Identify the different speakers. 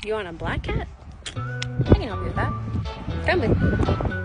Speaker 1: You want a black cat? I can help you with that. Come with me.